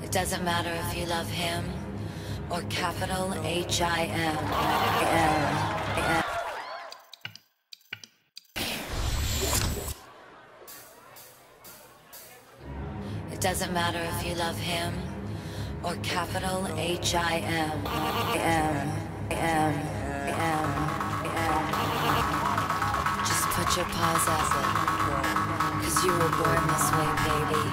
It doesn't matter if you love him or capital H-I-M. It doesn't matter if you love him or capital H-I-M. Just put your paws up, 'cause you were born this way, baby.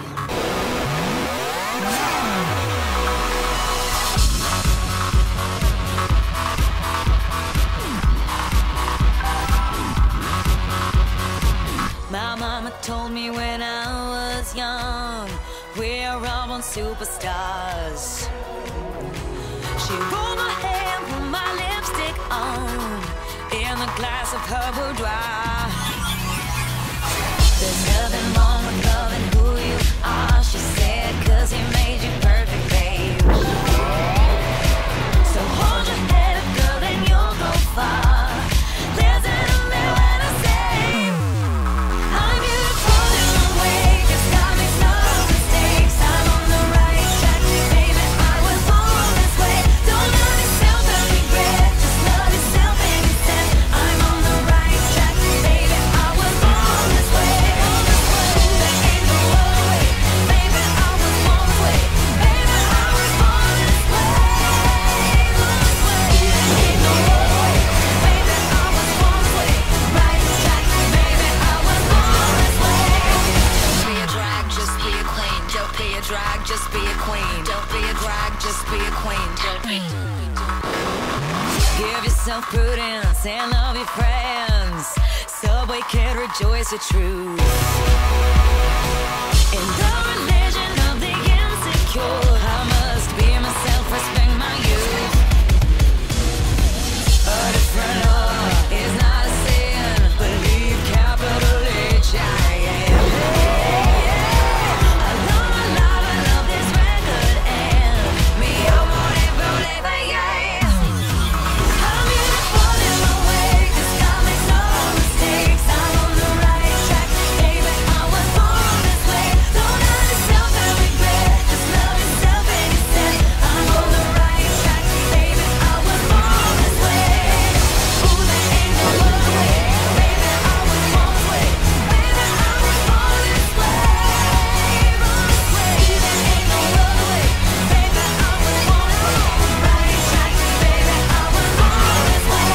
My mama told me when I was young, we're all born superstars. She rolled my hair, put my lipstick on, in a glass of her boudoir. There's nothing wrong with loving who you are, she said, 'cause he made you perfect, babe. So hold your head up, girl, then you'll go far. Listen to me when I say I'm beautiful in a way, 'cause God makes no mistakes. I'm on the right track, baby, I was born this way. Don't love yourself and regret, just love yourself and accept. I'm on the right track, baby, I was born this way. There ain't no other way, baby, I was born this way. Baby, I was born this way. There ain't no other way, baby, I was born this way. Right track, baby, I was born this way. Don't be a drag, just be a queen. Don't be a drag, just be a queen. Don't be a drag, just be a queen. Give yourself prudence and love your friends. Subway kid, rejoice the truth. In the religion of the insecure, I must be myself, respect my youth. A different love is not a sin. Believe capital H-I-M. I love this record and me, I'm on it, baby, yeah. I'm beautiful in my way, 'cause God makes no mistakes. I'm on the right track, baby, I was born this way. Don't love yourself and regret, just love yourself and accept. I'm on the right track, baby, I was born this way. Ooh, there ain't no other way, baby, I was born this way. Baby, I was born this way. There ain't no other way, baby, I was born this way. Right track, baby, I was born this way.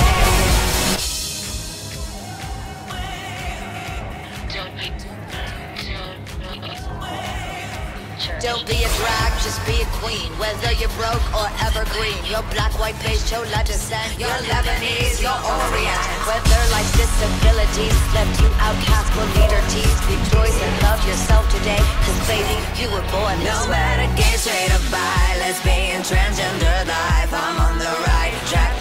Don't be a drag, just be a queen. Whether you're broke or evergreen, you're black, white, beige, chola descent, you're Lebanese, you're Orient. Whether life's disabilities left you outcast or leader teased, rejoice and love yourself today, 'cause baby, you were born this way. No matter gay, straight or bi, lesbian, transgender life, I'm on the right track,